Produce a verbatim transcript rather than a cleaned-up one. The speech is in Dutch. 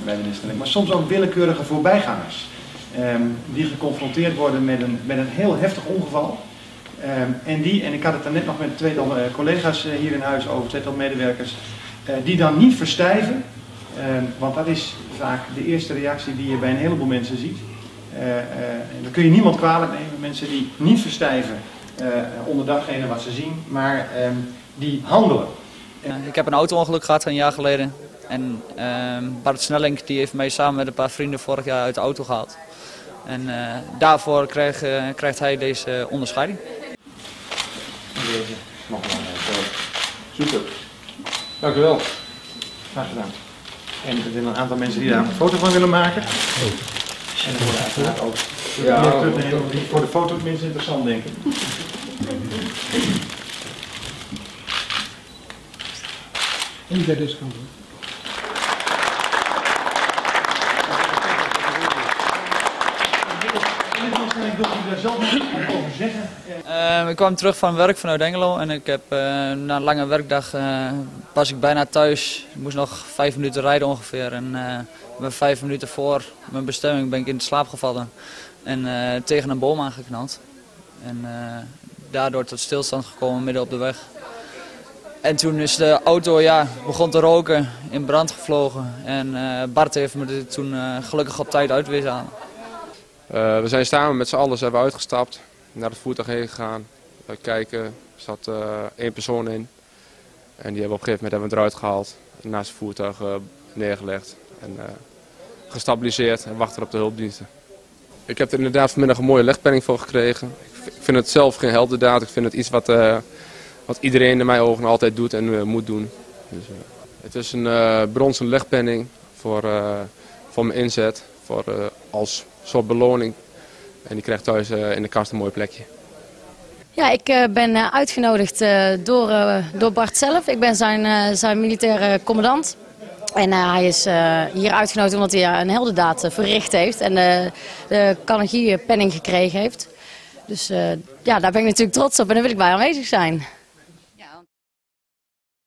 bij de instelling, maar soms ook willekeurige voorbijgangers. Um, die geconfronteerd worden met een, met een heel heftig ongeval. Um, en die, en ik had het er net nog met twee uh, collega's uh, hier in huis over, tweetal medewerkers, uh, die dan niet verstijven. Um, want dat is vaak de eerste reactie die je bij een heleboel mensen ziet. Uh, uh, en dan kun je niemand kwalijk nemen, mensen die niet verstijven uh, onder datgene wat ze zien, maar um, die handelen. En... Ik heb een auto-ongeluk gehad een jaar geleden. En uh, Bart Snellink die heeft mij samen met een paar vrienden vorig jaar uit de auto gehaald. En uh, daarvoor krijg, uh, krijgt hij deze onderscheiding. Deze nog wel. Super. Dank u wel. Graag gedaan. En er zijn een aantal mensen die daar een foto van willen maken. Oh. En dat wordt uiteraard ook ja, ja, voor de foto het minst interessant, denk ik. En bij deze kant. Uh, ik kwam terug van werk vanuit Engelo en ik heb uh, na een lange werkdag uh, was ik bijna thuis. Ik moest nog vijf minuten rijden ongeveer en uh, ben vijf minuten voor mijn bestemming ben ik in slaap gevallen en uh, tegen een boom aangeknald. En uh, daardoor tot stilstand gekomen midden op de weg. En toen is de auto ja, begon te roken, in brand gevlogen en uh, Bart heeft me er toen uh, gelukkig op tijd uit weten halen. Uh, we zijn samen met z'n allen zijn we uitgestapt, naar het voertuig heen gegaan. We kijken, er zat uh, één persoon in. En die hebben we op een gegeven moment hebben we eruit gehaald, naast het voertuig uh, neergelegd en uh, gestabiliseerd en wachten op de hulpdiensten. Ik heb er inderdaad vanmiddag een mooie legpenning voor gekregen. Ik vind het zelf geen heldendaad, ik vind het iets wat, uh, wat iedereen in mijn ogen altijd doet en uh, moet doen. Dus, uh, het is een uh, bronzen legpenning voor, uh, voor mijn inzet, voor, uh, als soort beloning. En die krijgt thuis uh, in de kast een mooi plekje. Ja, ik uh, ben uh, uitgenodigd uh, door, uh, door Bart zelf. Ik ben zijn, uh, zijn militaire commandant. En uh, hij is uh, hier uitgenodigd omdat hij uh, een heldendaad uh, verricht heeft. En uh, de Carnegie penning gekregen heeft. Dus uh, ja, daar ben ik natuurlijk trots op en daar wil ik bij aanwezig zijn.